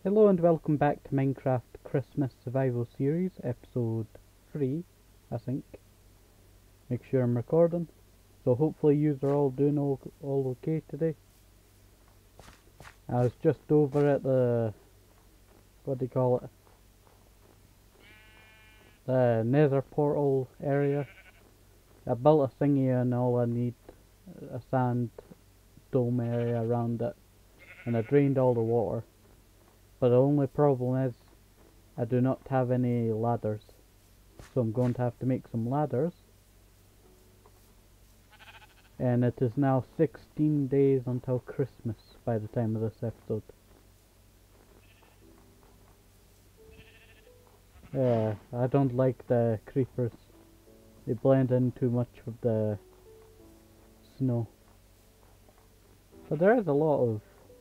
Hello and welcome back to Minecraft Christmas Survival Series, episode 3, I think. Make sure I'm recording. So hopefully you are all doing all okay today. I was just over at the, what do you call it? The Nether portal area. I built a thingy and all I need a sand dome area around it. And I drained all the water. But the only problem is I do not have any ladders. So I'm going to have to make some ladders. And it is now 16 days until Christmas by the time of this episode. Yeah, I don't like the creepers. They blend in too much with the snow. But there is a lot of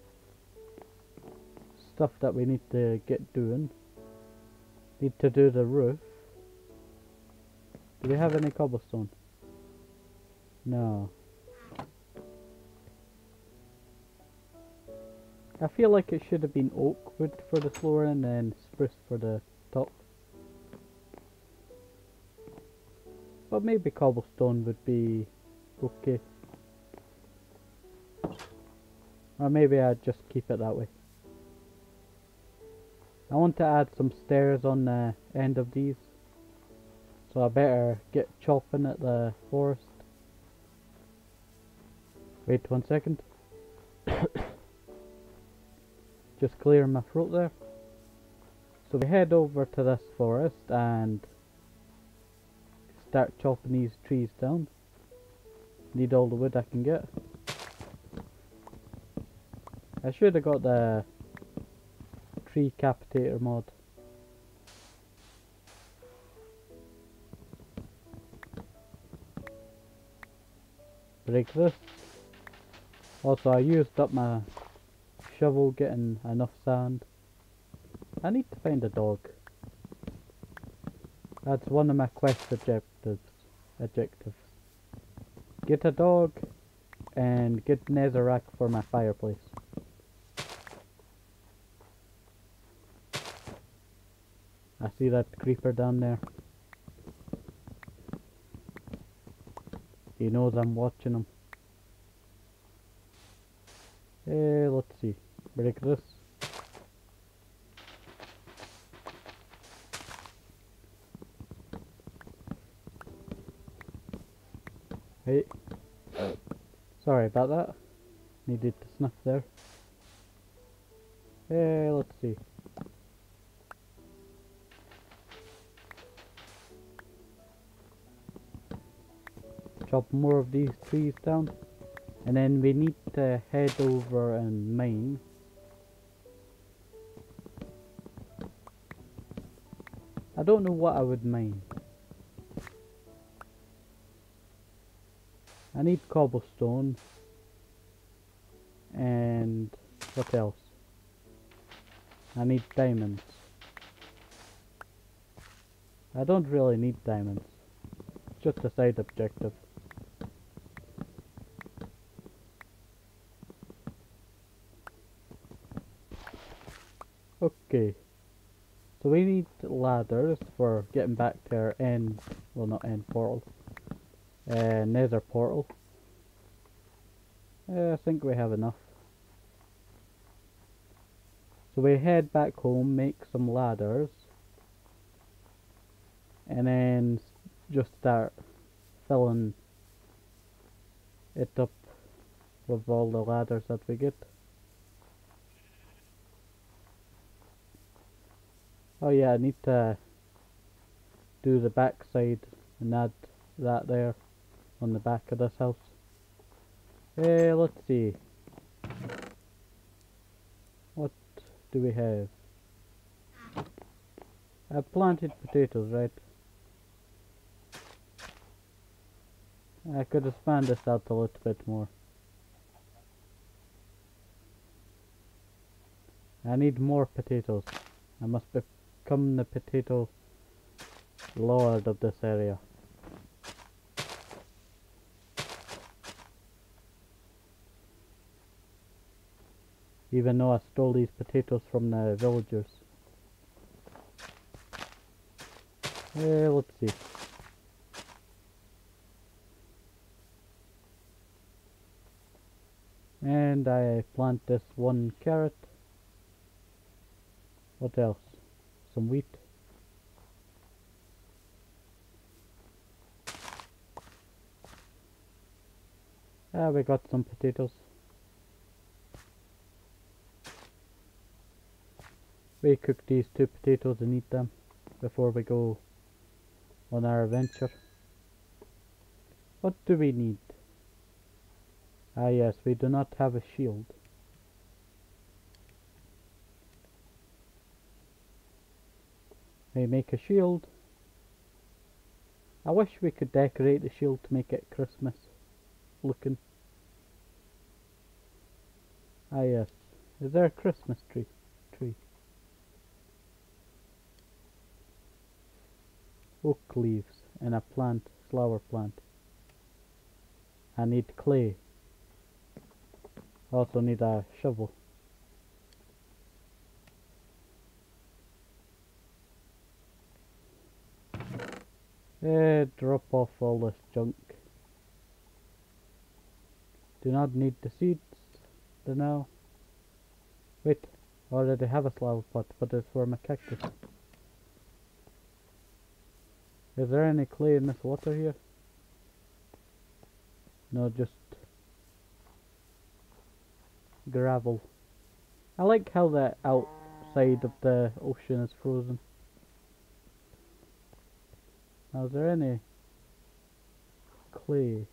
stuff that we need to get doing. Need to do the roof. Do we have any cobblestone? No. I feel like it should have been oak wood for the floor and then spruce for the top. But maybe cobblestone would be okay. Or maybe I'd just keep it that way. I want to add some stairs on the end of these. So I better get chopping at the forest. Wait 1 second. Just clear my throat there. So we head over to this forest and start chopping these trees down. Need all the wood I can get. I should have got the tree capitator mod. Break this. Also, I used up my shovel getting enough sand. I need to find a dog. That's one of my quest objectives. Get a dog and get netherrack for my fireplace. I see that creeper down there. He knows I'm watching him. Let's see. Break this. Hey. Sorry about that. Needed to snuff there. Let's see. Chop more of these trees down. And then we need to head over and mine. I don't know what I would mine. I need cobblestone. And what else? I need diamonds. I don't really need diamonds. It's just a side objective. Okay, so we need ladders for getting back to our end, well not end portal, nether portal. I think we have enough. So we head back home, make some ladders, and then just start filling it up with all the ladders that we get. Oh yeah, I need to do the back side and add that there on the back of this house. Let's see. What do we have? I planted potatoes, right? I could expand this out a little bit more. I need more potatoes. I must become the potato lord of this area. Even though I stole these potatoes from the villagers. Let's see. And I plant this one carrot. What else? Some wheat. We got some potatoes. We cook these 2 potatoes and eat them before we go on our adventure. What do we need? Ah yes, we do not have a shield. We make a shield. I wish we could decorate the shield to make it Christmas looking. Ah yes, is there a Christmas tree? Oak leaves and a plant, flower plant. I need clay. Also need a shovel. Drop off all this junk. Do not need the seeds. Now. Wait, I already have a flower pot, but it's for my cactus. Is there any clay in this water here? No, just gravel. I like how the outside of the ocean is frozen. Now, is there any clay?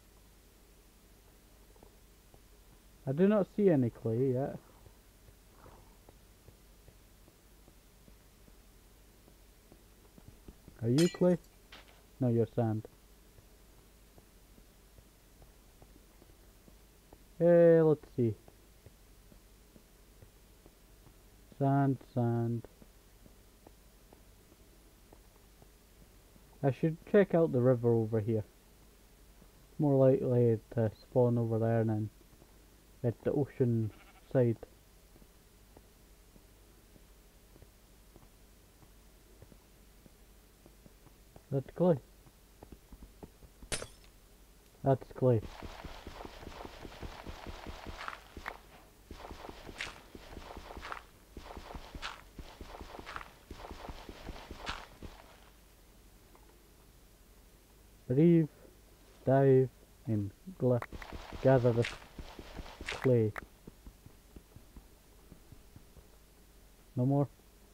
I do not see any clay yet. Are you clay? No, you're sand. Let's see. Sand. I should check out the river over here. More likely to spawn over there than at the ocean side. That's clay. That's clay. Reeve, dive, and gather the clay. No more.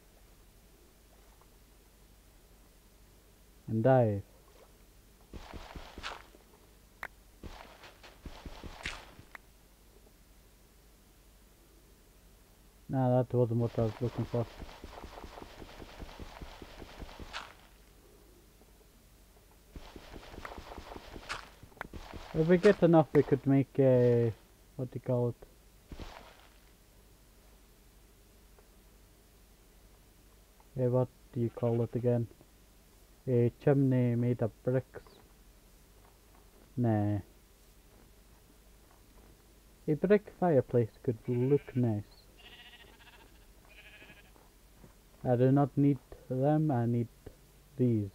And dive. Nah, that wasn't what I was looking for. If we get enough, we could make a, what do you call it? What do you call it again? A chimney made of bricks. Nah. A brick fireplace could look nice. I do not need them, I need these.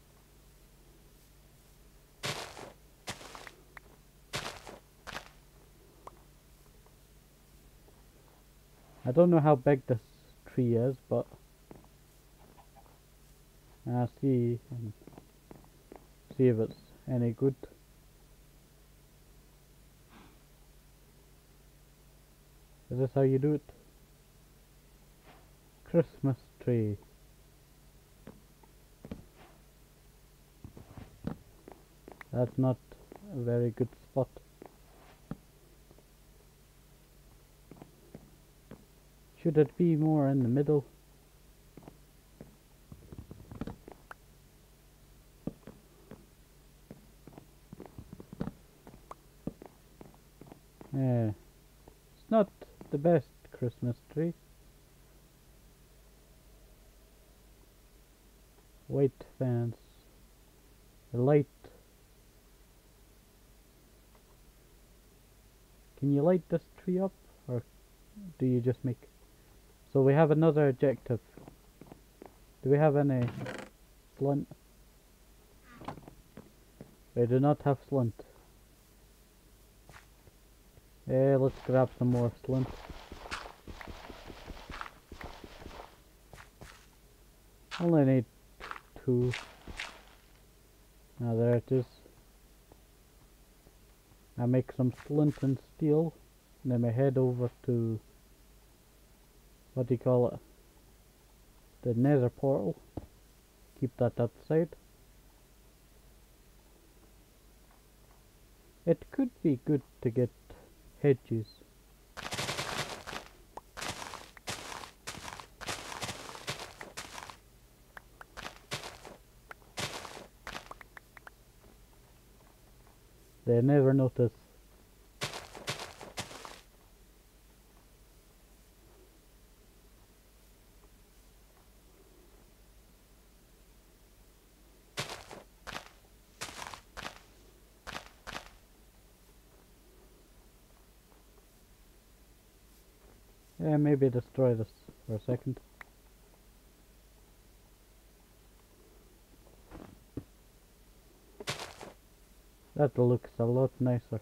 I don't know how big this tree is, but I'll see and see if it's any good. Is this how you do it? Christmas tree. That's not a very good spot. Should it be more in the middle? Yeah, it's not the best Christmas tree. White fence. The light. Can you light this tree up? Or do you just make? So we have another objective. Do we have any flint? We do not have flint. Let's grab some more flint. Only need 2. Now there it is. I make some flint and steel, and then we head over to, what do you call it? The Nether portal. Keep that outside. It could be good to get hedges. They never notice. Yeah, maybe destroy this for a second. That looks a lot nicer.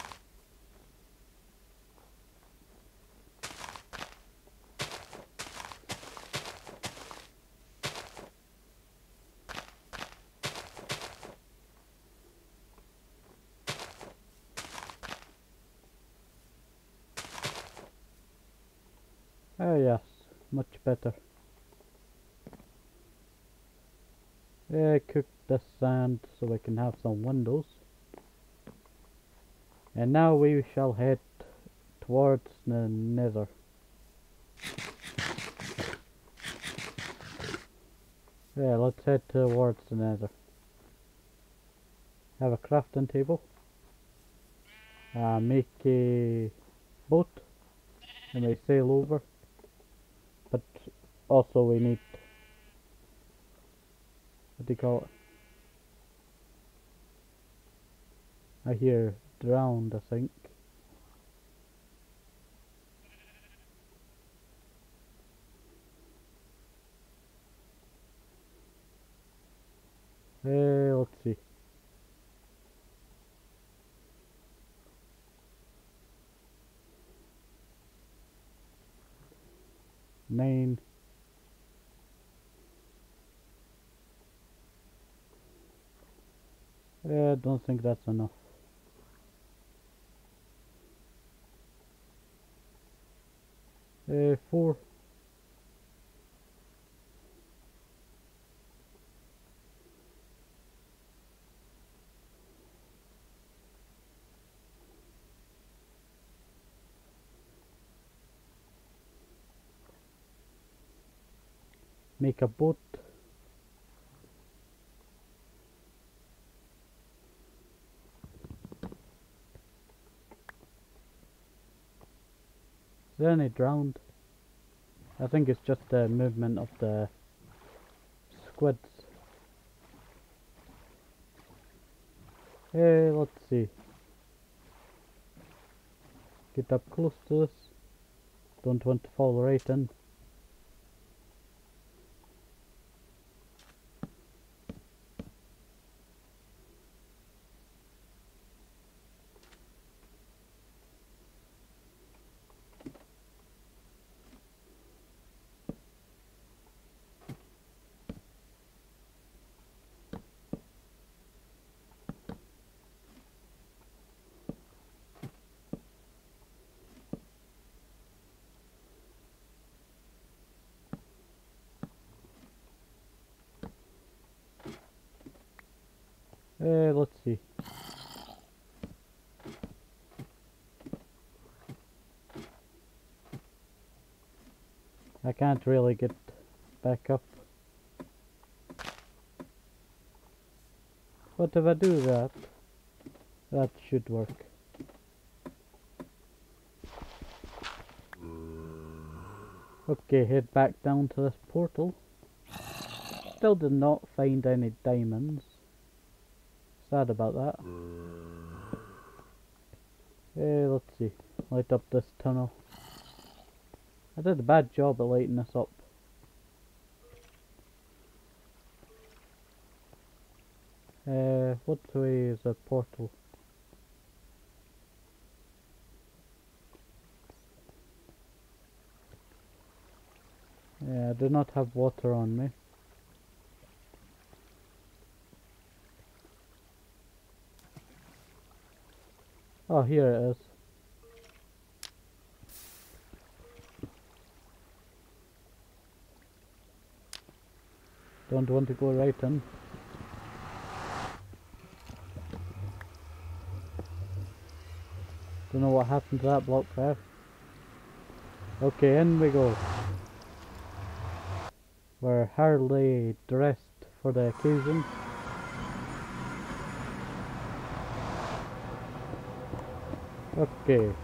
Oh yes, much better. Yeah, cook the sand so we can have some windows. And now we shall head towards the Nether. Yeah, let's head towards the Nether. Have a crafting table. Make a boat and we sail over. But also we need, what do you call it? I hear drowned, I think. Let's see. Nine. I don't think that's enough. 4. Make a boat. Is there any drowned? I think it's just the movement of the squids. Let's see. Get up close to this. Don't want to fall right in. Let's see. I can't really get back up. But if I do that, that should work. Okay, head back down to this portal. Still did not find any diamonds. Sad about that. Let's see. Light up this tunnel. I did a bad job at lighting this up. What way is a portal? Yeah, I do not have water on me. Oh, here it is. Don't want to go right in. Don't know what happened to that block there. Okay, in we go. We're hardly dressed for the occasion. Okay.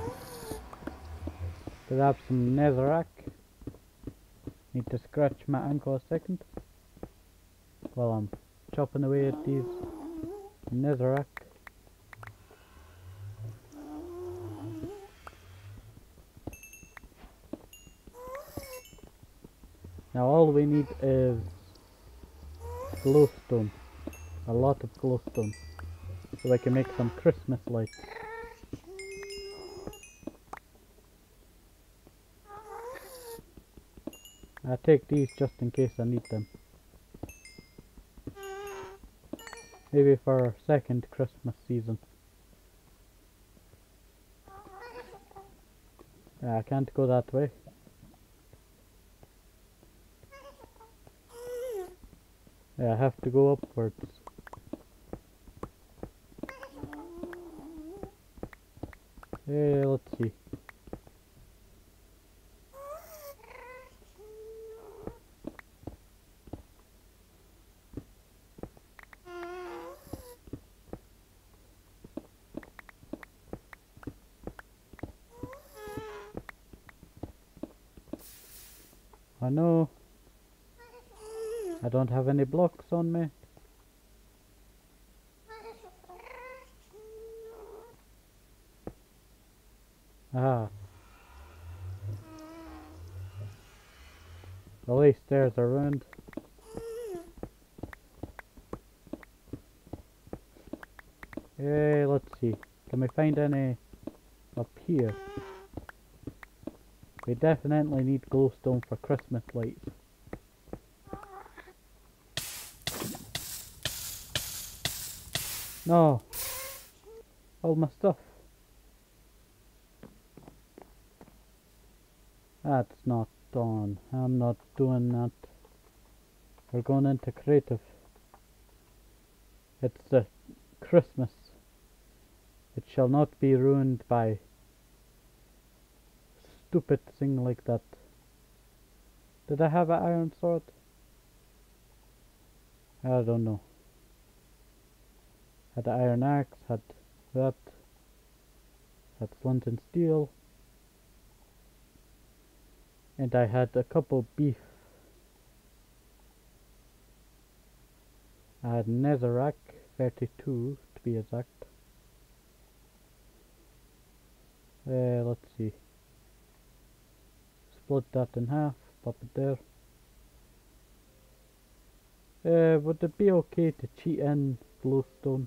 Grab some netherrack. Need to scratch my ankle a second while I'm chopping away at these netherrack. Now all we need is glowstone. A lot of glowstone. So I can make some Christmas lights. I take these just in case I need them. Maybe for our second Christmas season. I can't go that way. I have to go upwards. Let's see. I know I don't have any blocks on me. Ah. At least there's a ruined. Let's see. Can we find any up here? We definitely need glowstone for Christmas lights. No! All my stuff. That's not on. I'm not doing that. We're going into creative. It's the Christmas. It shall not be ruined by stupid thing like that. Did I have an iron sword? I don't know. Had an iron axe, had that, had flint and steel, and I had a couple beef. I had netherrack, 32 to be exact. Let's see. Split that in half, pop it there. Would it be okay to cheat in glowstone?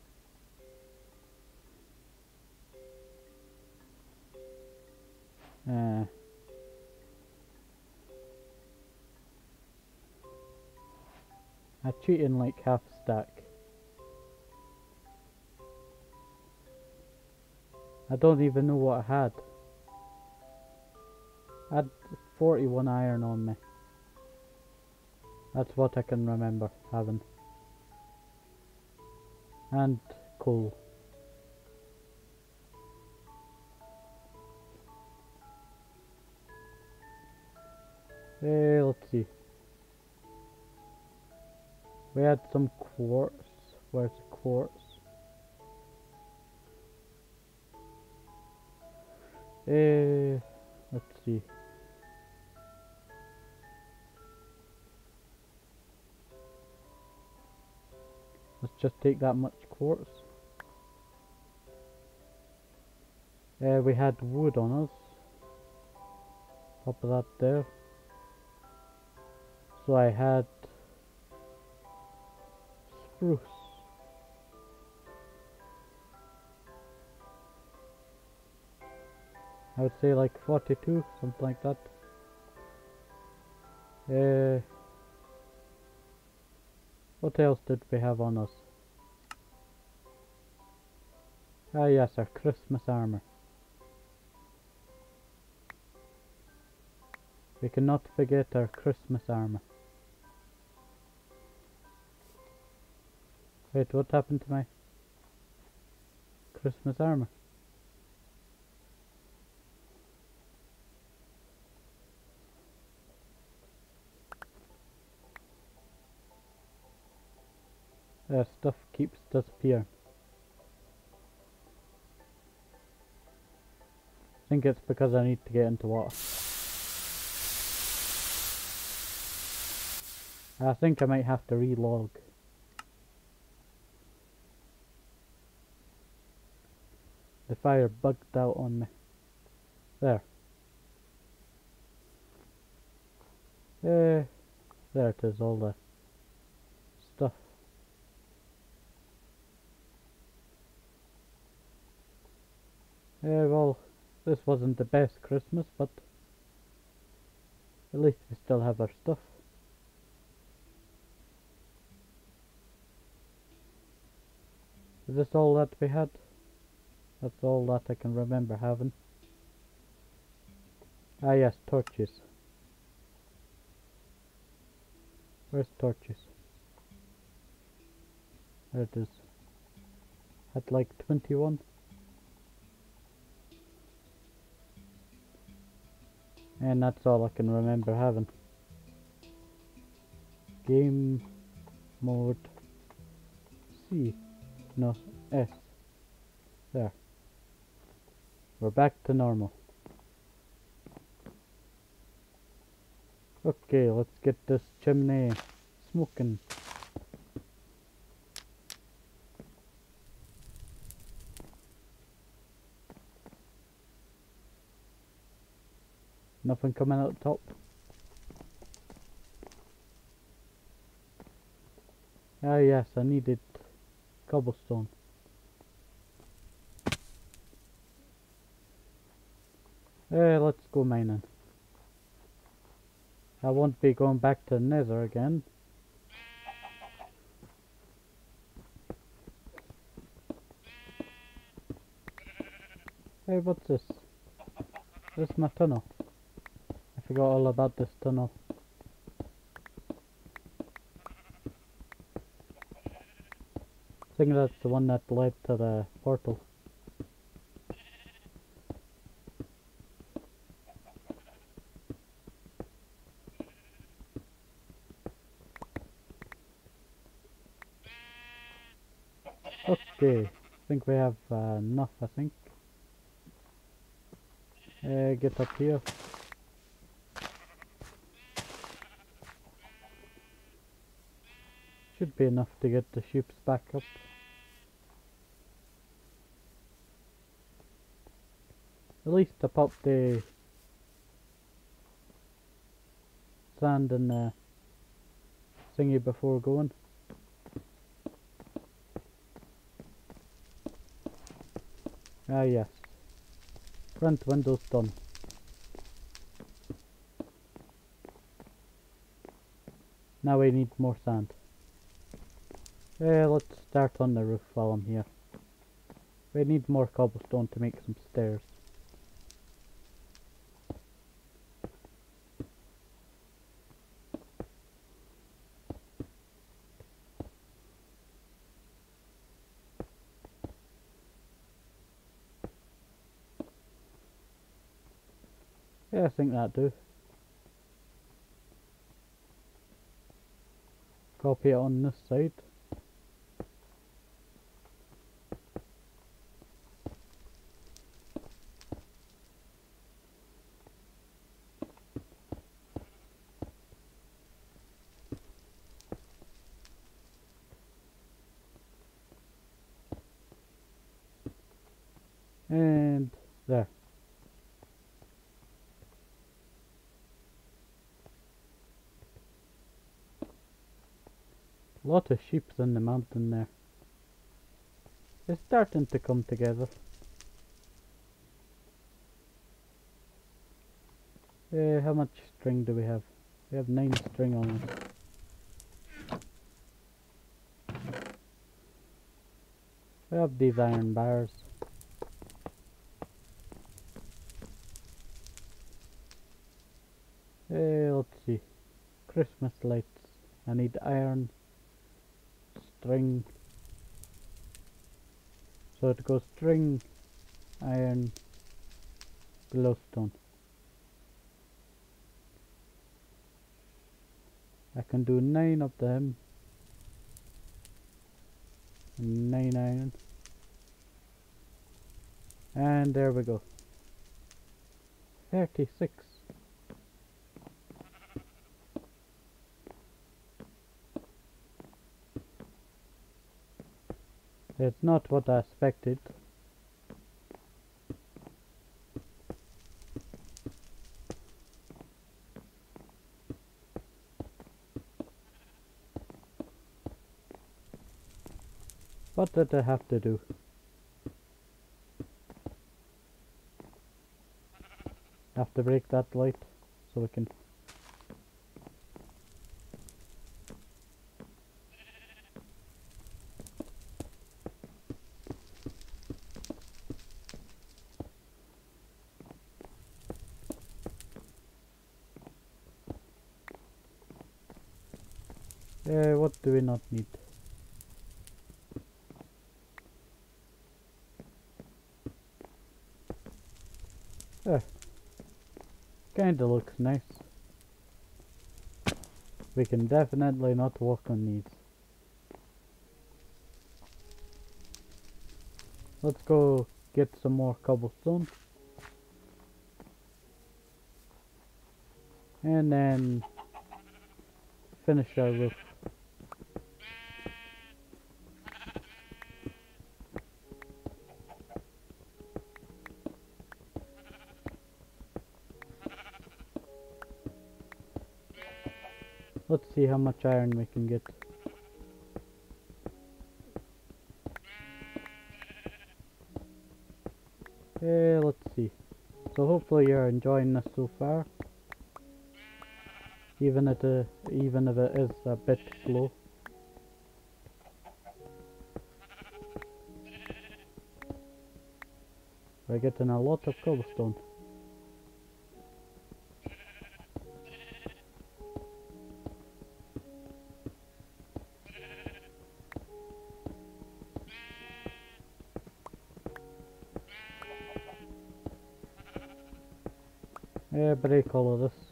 I cheat in like half stack. I don't even know what I had. I had 41 iron on me. That's what I can remember having. And coal. Let's see. We had some quartz. Where's the quartz? Let's see. Let's just take that much quartz. We had wood on us. top of that there. So I had spruce. I would say like 42, something like that. What else did we have on us? Ah yes, our Christmas armor. We cannot forget our Christmas armor. Wait, what happened to my Christmas armor? Stuff keeps disappearing. I think it's because I need to get into water. I think I might have to relog. The fire bugged out on me. There. There it is, all the stuff. Well, this wasn't the best Christmas, but at least we still have our stuff. Is this all that we had? That's all that I can remember having. Ah yes, torches. Where's torches? There it is. Had like 21. And that's all I can remember having. Game mode C. No, S. There. We're back to normal. Okay, let's get this chimney smoking. Nothing coming out the top. Ah yes, I needed cobblestone. Let's go mining. I won't be going back to Nether again. Hey, what's this? This is my tunnel. I forgot all about this tunnel. I think that's the one that led to the portal. Okay, I think we have enough, I think. Get up here. Should be enough to get the ships back up. At least to pop the sand in the thingy before going. Ah yes. Front window's done. Now we need more sand. Let's start on the roof while I'm here. We need more cobblestone to make some stairs. Yeah, I think that'll do. Copy it on this side. And there. A lot of sheeps in the mountain there. It's starting to come together. How much string do we have? We have 9 string on us. We have these iron bars. Let's see. Christmas lights. I need iron, string. So it goes string, iron, glowstone. I can do 9 of them. 9 iron. And there we go. 36. It's not what I expected. What did I have to do? Have to break that light so we can... what do we not need? Kinda looks nice. We can definitely not work on these. Let's go get some more cobblestone. And then finish our roof. Let's see how much iron we can get. Let's see. So hopefully you're enjoying this so far. Even if it is a bit slow. We're getting a lot of cobblestone. Break all of this.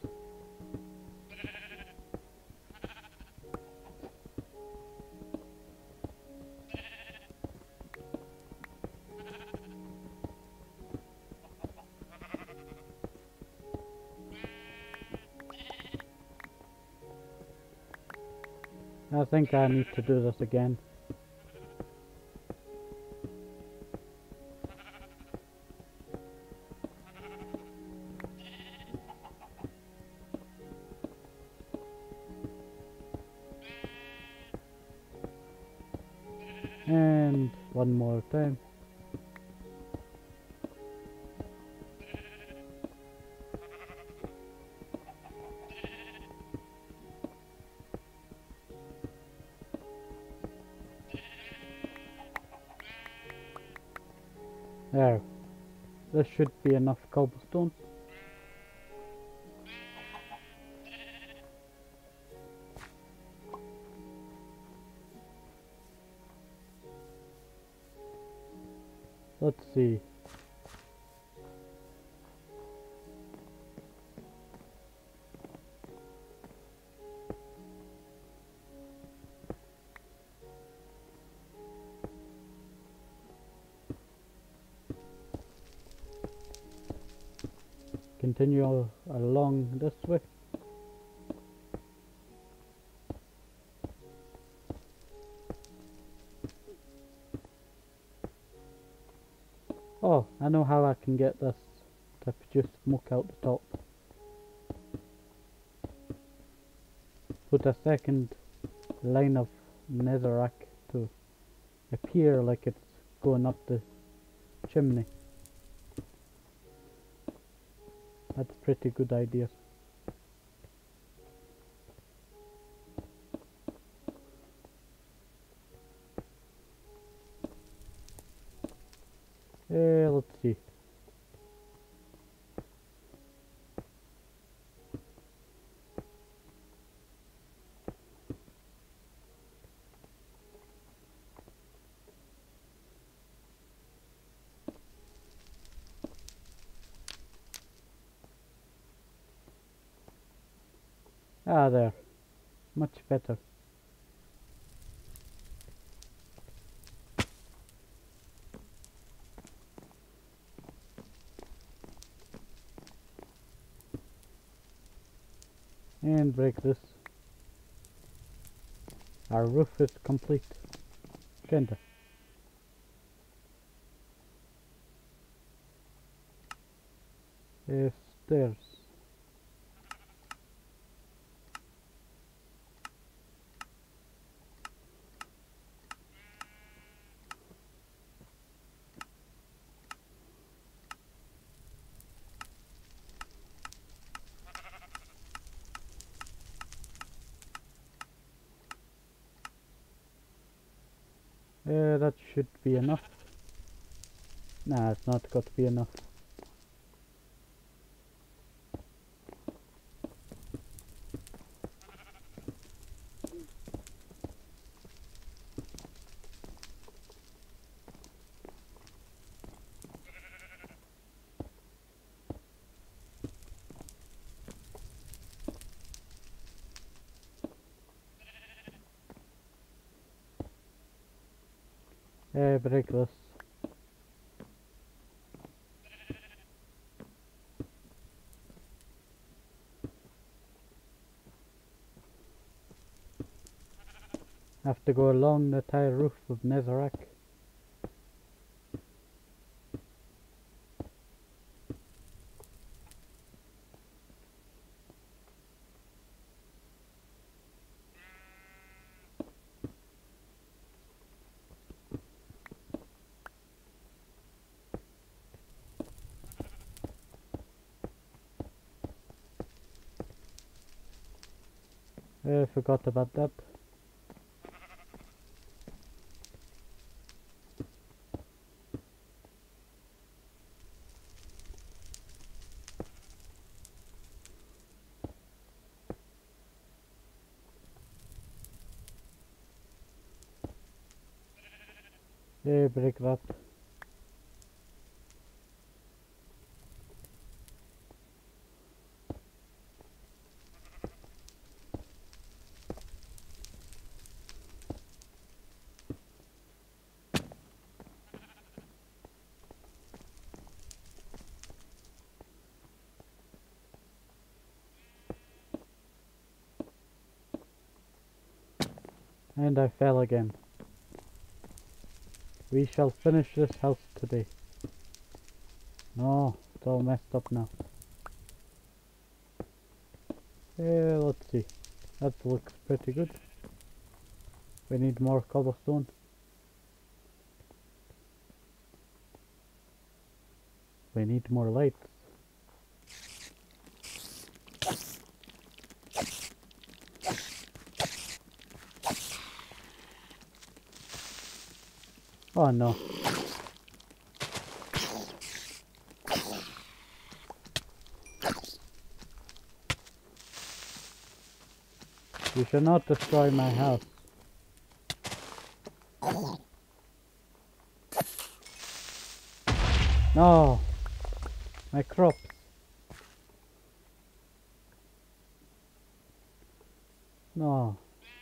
I think I need to do this again. And one more time. There. This should be enough cobblestone. Let's see. Continue along this way. Oh, I know how I can get this to produce smoke out the top. Put a second line of netherrack to appear like it's going up the chimney. That's a pretty good idea. Let's see. Ah, there. Much better. And break this. Our roof is complete. Kinda. Stairs. That should be enough. Nah, it's not got to be enough. Break this. Have to go along the entire roof of netherrack. Forgot about that. Break that. And I fell again. We shall finish this house today. No, it's all messed up now. Let's see. That looks pretty good. We need more cobblestone. We need more lights. Oh no. You should not destroy my house. No! My crops. No.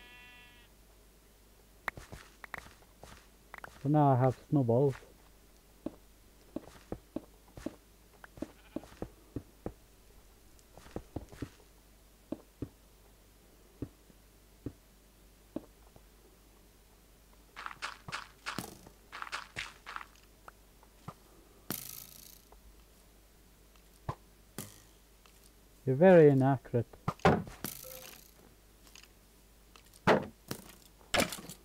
So now I have snowballs. You're very inaccurate.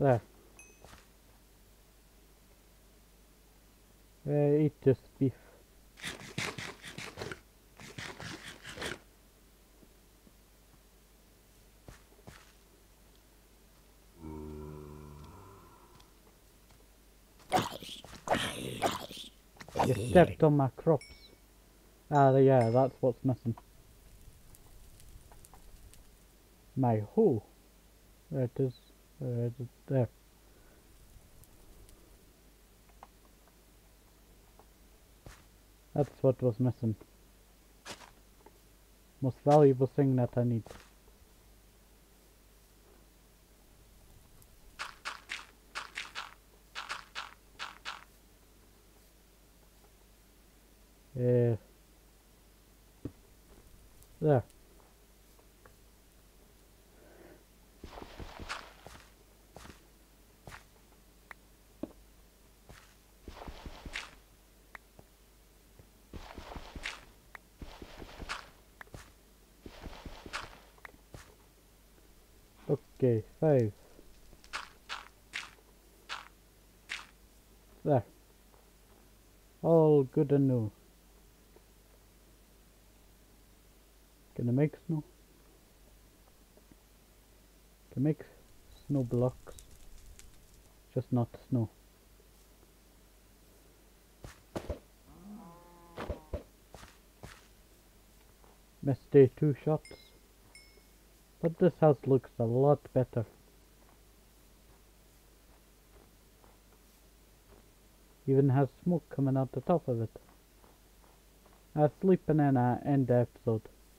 There. Eat this beef. You stepped on my crops. Ah, yeah, that's what's missing. My hoe. There it is. There. That's what was missing. Most valuable thing that I need. There. Okay, 5. There. All good and new. Can I make snow? Can make snow blocks. Just not snow. Missed day 2 shots. But this house looks a lot better. Even has smoke coming out the top of it. I'm sleeping in an end episode.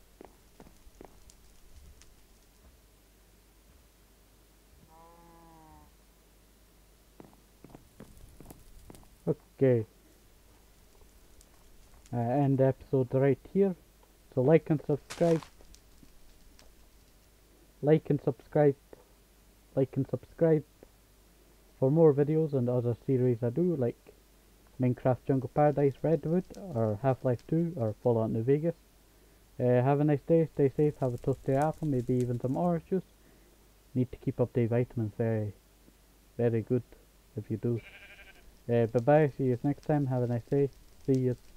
Okay. End episode right here. So like and subscribe. Like and subscribe. Like and subscribe for more videos and other series I do, like Minecraft Jungle Paradise Redwood, or Half-Life 2, or Fallout New Vegas. Have a nice day, stay safe, have a toasty apple, maybe even some orange juice. Need to keep up the vitamins, very good if you do. Bye bye, see you next time, have a nice day, see you.